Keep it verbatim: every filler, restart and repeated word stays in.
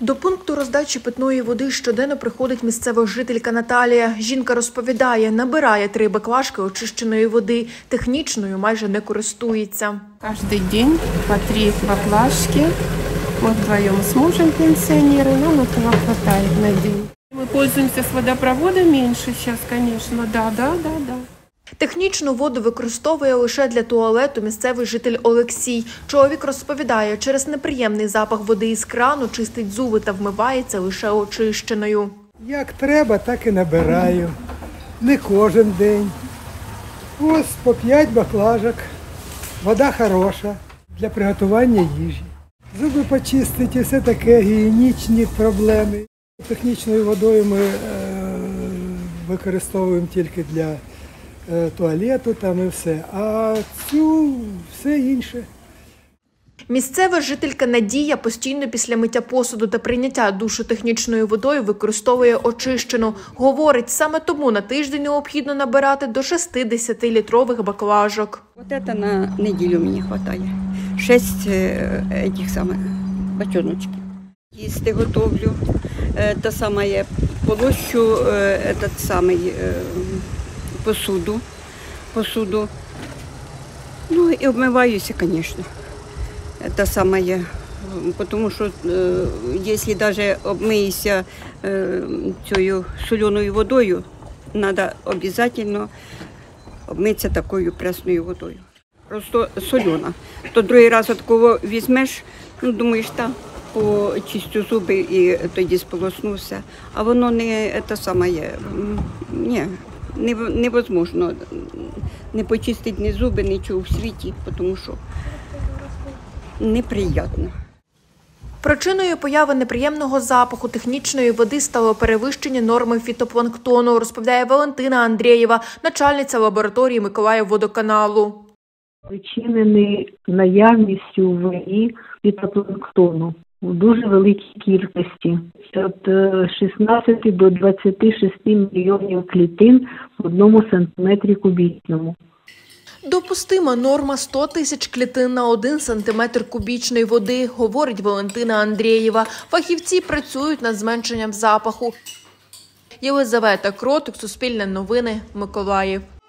До пункту роздачі питної води щоденно приходить місцева жителька Наталія. Жінка розповідає, набирає три баклажки очищеної води, технічною майже не користується. Кожен день по три баклажки. Ми вдвоєм з мужем пенсіонери, нам этого хватає на день. Ми користуємося з водопроводом менше зараз, звісно, да, да, да, да. Технічну воду використовує лише для туалету місцевий житель Олексій. Чоловік розповідає, через неприємний запах води із крану чистить зуби та вмивається лише очищеною. Як треба, так і набираю. Не кожен день. Ось по п'ять баклажок. Вода хороша для приготування їжі. Зуби почистити, все таке, гігієнічні проблеми. Технічною водою ми е, використовуємо тільки для туалету там і все, а цю все інше. Місцева жителька Надія постійно після миття посуду та прийняття душу технічною водою використовує очищену. Говорить, саме тому на тиждень необхідно набирати до шестидесятилітрових баклажок. Вот это на неделю мені вистачає. Шість этих самих бочоночків. Їсти готовлю, те саме полощу, этот самий посуду, посуду. Ну і обмиваюся, звісно. Це саме, тому що е, якщо навіть обмиєшся е, цією соленою водою, треба обов'язково обмитися такою пресною водою. Просто солена. То другий раз от кого візьмеш, ну думаєш, так, почистю зуби і тоді сполоснувся. А воно не те саме, ні. Невозможно не почистити ні зуби, нічого в світі, тому що неприємно. Причиною появи неприємного запаху технічної води стало перевищення норми фітопланктону, розповідає Валентина Андрієва, начальниця лабораторії Миколаївводоканалу. Спричинений наявністю в воді фітопланктону у дуже великій кількості. Від шістнадцяти до двадцяти шести мільйонів клітин в одному сантиметрі кубічному. Допустима норма сто тисяч клітин на один сантиметр кубічної води, говорить Валентина Андрієва. Фахівці працюють над зменшенням запаху. Єлизавета Кротик, Суспільне новини, Миколаїв.